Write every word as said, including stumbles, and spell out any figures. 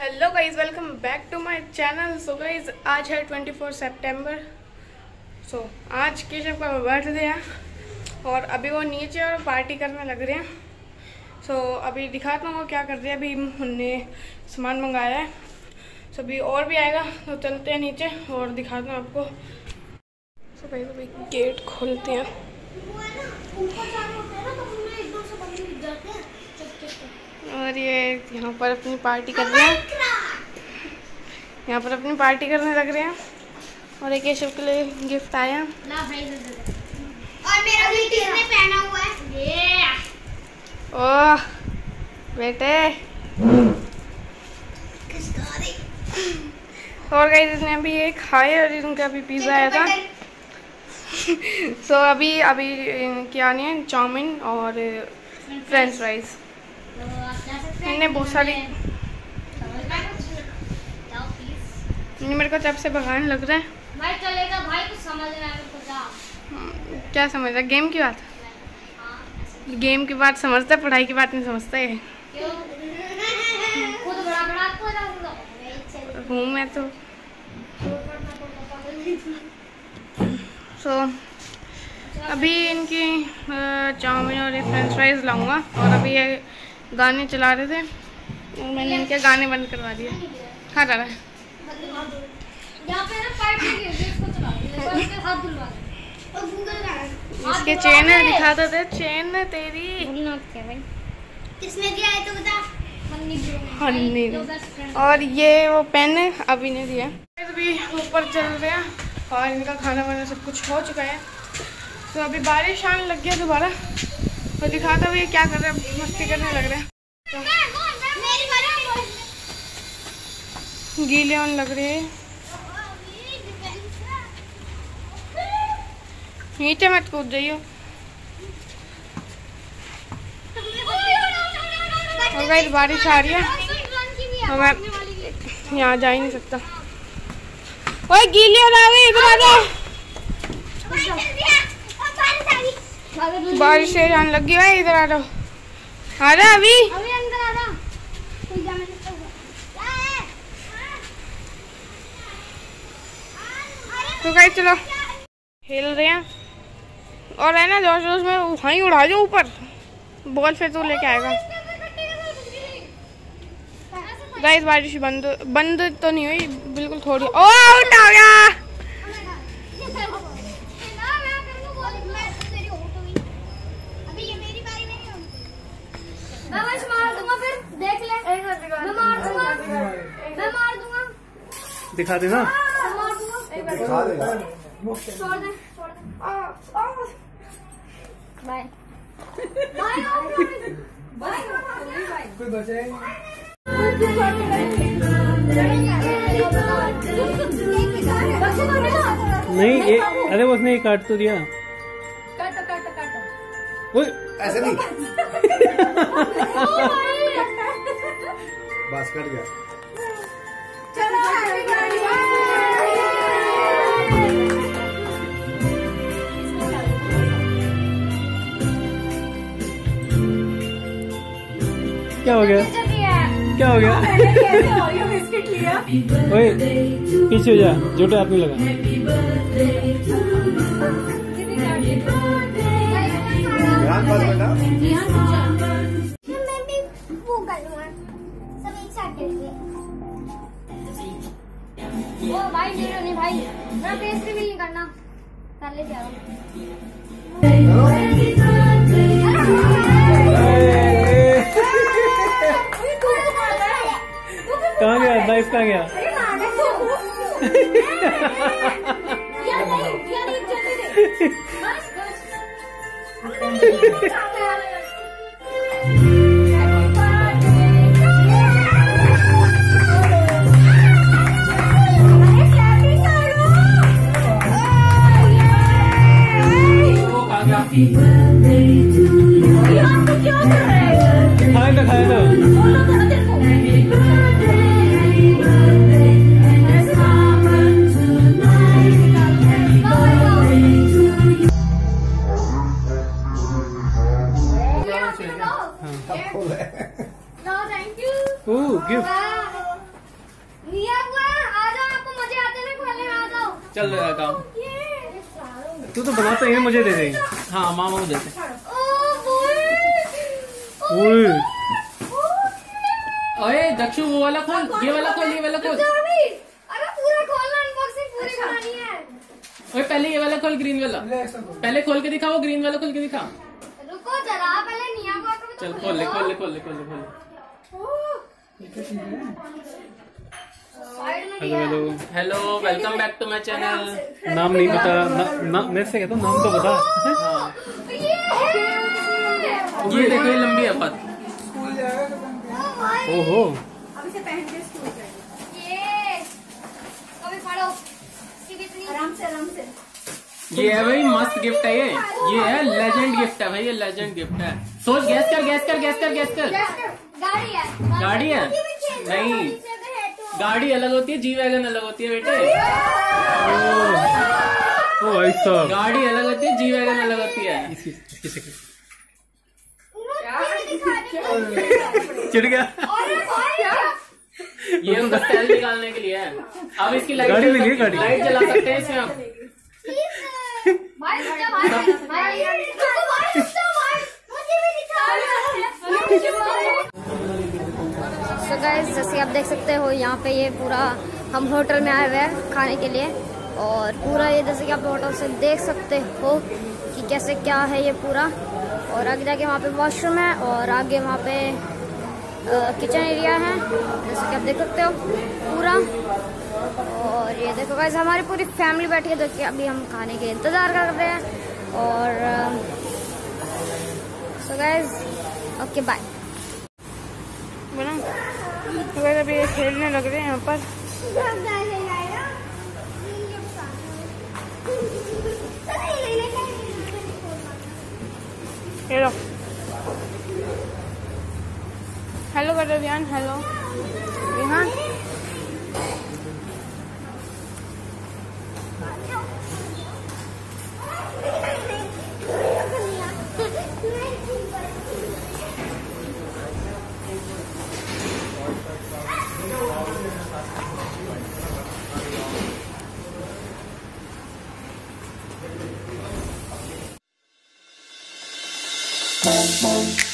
Hello guys, welcome back to my channel. So guys आज है चौबीस सितंबर। सो so, आज केशव का बर्थडे है और अभी वो नीचे और पार्टी करने लग रहे हैं। सो so, अभी दिखाता हूँ वो क्या कर रहे हैं। अभी हमने सामान मंगाया है। सो so, अभी और भी आएगा तो चलते हैं नीचे और दिखाता हूँ आपको। सो so, गाइज अभी गेट खोलते हैं। और ये यहाँ पर अपनी पार्टी कर रहे हैं, यहाँ पर अपनी पार्टी करने लग रहे हैं। और एक केशव के लिए गिफ्ट आया और मेरा भी किसने पहना हुआ है ये। ओह बेटे और गाइस इसने अभी ये खाया और इनका अभी पिज़्ज़ा आया था। सो so, अभी अभी क्या नहीं है, चाउमीन और फ्रेंच फ्राइज। मैंने बहुत सारी मेरे को तब से भगाने लग रहा है भाई। चलेगा भाई, कुछ समझ रहा है मेरे को जा। क्या समझ रहा है? गेम की बात। गेम की बात समझता है, पढ़ाई की बात नहीं समझता है। क्यों? खुद बड़ा बड़ा को जाऊंगा हूँ मैं तो। सो so, अभी इनकी चाउमीन और फ्रेंच फ्राइज लाऊंगा। और अभी ये गाने चला रहे थे और मैंने इनके गाने बंद करवा दिए। खा रहा है इसके चेन है, दिखाते थे चेन है तेरी। किसने दिया है तो बता। हन्नी ने। और ये वो पेन है अभी ने दिया। अभी ऊपर चल रहे हैं और इनका खाना वाना सब कुछ हो चुका है। तो अभी बारिश आने लग गया दोबारा। तो दिखाता हुआ ये क्या कर रहे हैं, मस्ती करने लग रहे हैं। तो गीले होने लग रहे हैं। नीचे मत कूद जाइयो। और गाइस बारिश आ रही है और मैं यहाँ जा ही नहीं सकता। ओए गीले हो गए, इधर आ जा। बारिश से जाने लगी है, इधर आ जाओ। आ रहा अभी अभी अंदर आ रहा। कोई जा नहीं सकता। तो गाइस चलो खेल रहे हैं और है ना जोश जोश में वहीं उड़ा दो ऊपर बॉल, फिर तो लेके आएगा। गाइस बारिश बंद बंद तो नहीं हुई, बिल्कुल थोड़ी। ओ आउट हो गया। मैं बस मार दूंगा, फिर देख ले। मैं मार दूंगा, मैं मार दूंगा। दिखा देना, मैं मार दूंगा, दिखा देगा। छोड़ दे, छोड़ दे। Bye bye bye bye. कोई बचे नहीं? ये अरे उसने ये काट तो दिया। काटो काटो काटो। ओए ऐसे नहीं। बस कट गया। चलो क्या हो गया? क्या हो गया? बिस्किट लिया। ओए पीछे हो जा, जोटे हाथ में लगा। ध्यान पास बेटा। मैं भी वो करूँगा, सब एक साथ करेंगे। ओ भाई मेरा नहीं भाई, मेरा फेस रिवील नहीं करना। कर ले जाओ। कहाँ गया नाइफ? कहाँ गया? खाए तो खाए तो हाँ। चल रहा है काम। तू तो बनाता है, मुझे दे देंगे। हाँ मामा को देते। ओए ओए दक्षु वो वाला खोल, ये वाला खोल, ये वाला खोल। अरे पूरा खोलना, अनबॉक्सिंग पूरी करानी है। ओए पहले ये वाला खोल, ग्रीन वाला पहले खोल के दिखा, वो ग्रीन वाला खोल के दिखा। रुको जरा, पहले निया को तो चल खोल ले खोल ले खोल ले खोल ले खोल ले। Hello hello hello welcome back to my channel. नाम नहीं पता ना, ना, मेरे से कहता हूँ नाम तो बता। हाँ ये देखो, ये लंबी है बहुत। ओहो ये कभी पढ़ो, इसकी कितनी आराम से आराम से। ये है भाई मस्त गिफ्ट है ये ये है लेजेंड गिफ्ट है भाई, ये लेजेंड गिफ्ट है। सोच, गैस कर गैस कर गैस कर गैस कर। गाड़ी है, गाड़ी है? नहीं, गाड़ी अलग होती है, जी वैगन अलग होती है बेटे। ओ ऐसा गाड़ी अलग होती है, जी वैगन अलग होती है। इसकी इसकी शक्ल चिढ़ गया। ये उनका स्टाइल निकालने के लिए है। अब इसकी लाइट गाड़ी में नहीं, गाड़ी लाइट जला सकते हैं इसमें आप। भाई भाई भाई सो गाइस, जैसे आप देख सकते हो यहाँ पे ये पूरा हम होटल में आए हुए हैं खाने के लिए। और पूरा ये जैसे कि आप होटल से देख सकते हो कि कैसे क्या है ये पूरा। और आगे जाके वहाँ पे वॉशरूम है और आगे वहाँ पे किचन एरिया है, जैसे कि आप देख सकते हो पूरा। और ये देखो गाइस, हमारी पूरी फैमिली बैठी है जो कि अभी हम खाने के इंतज़ार कर रहे हैं। और सो गाइस ओके बाय। बना अगर अभी ये खेलने लग रहे हैं यहाँ पर। हेलो हेलो कर दो Vihan, hello Vihan. Boom, boom.